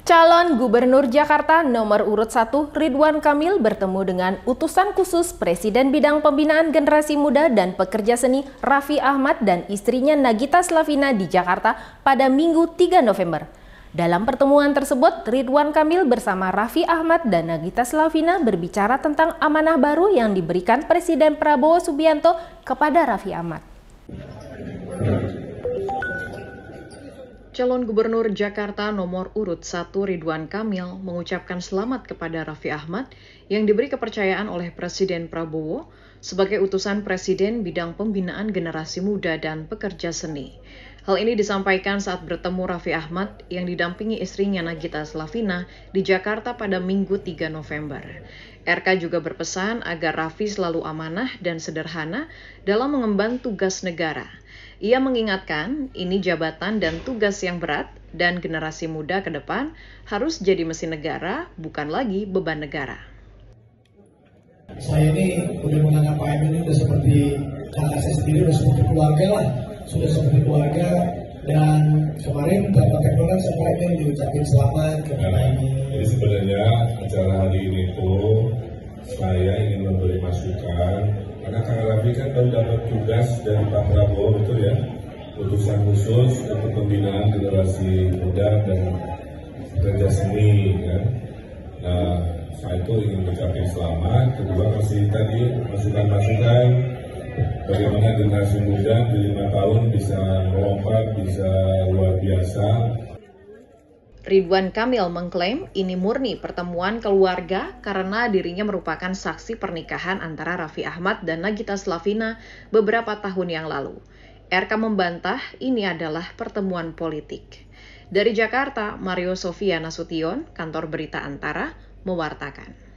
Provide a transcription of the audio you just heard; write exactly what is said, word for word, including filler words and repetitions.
Calon Gubernur Jakarta nomor urut satu Ridwan Kamil bertemu dengan utusan khusus Presiden Bidang Pembinaan Generasi Muda dan Pekerja Seni Raffi Ahmad dan istrinya Nagita Slavina di Jakarta pada Minggu tiga November. Dalam pertemuan tersebut, Ridwan Kamil bersama Raffi Ahmad dan Nagita Slavina berbicara tentang amanah baru yang diberikan Presiden Prabowo Subianto kepada Raffi Ahmad. Calon Gubernur Jakarta nomor urut satu Ridwan Kamil mengucapkan selamat kepada Raffi Ahmad yang diberi kepercayaan oleh Presiden Prabowo sebagai utusan Presiden Bidang Pembinaan Generasi Muda dan Pekerja Seni. Hal ini disampaikan saat bertemu Raffi Ahmad yang didampingi istrinya Nagita Slavina di Jakarta pada Minggu tiga November. R K juga berpesan agar Raffi selalu amanah dan sederhana dalam mengemban tugas negara. Ia mengingatkan, ini jabatan dan tugas yang berat dan generasi muda ke depan harus jadi mesin negara, bukan lagi beban negara. Saya ini udah menganggap Pak Emil ini udah seperti kakak saya sendiri, udah seperti keluarga lah, sudah seperti keluarga. Dan kemarin Bapak Kepala sama Pak Emil diucapin selamat kepada Emil. Jadi sebenarnya acara hari ini tuh saya ingin memberi masukan. Karena Kang Raffi kan baru dapat tugas dari Pak Prabowo, betul ya, utusan khusus untuk pembinaan generasi muda dan pekerja seni, kan. Nah, saya itu ingin mengucapkan selamat. Kedua masih tadi masukan-masukan bagaimana generasi muda di lima tahun bisa melompat, bisa luar biasa. Ridwan Kamil mengklaim ini murni pertemuan keluarga karena dirinya merupakan saksi pernikahan antara Raffi Ahmad dan Nagita Slavina beberapa tahun yang lalu. R K membantah ini adalah pertemuan politik. Dari Jakarta, Mario Sofia Nasution, Kantor Berita Antara, mewartakan.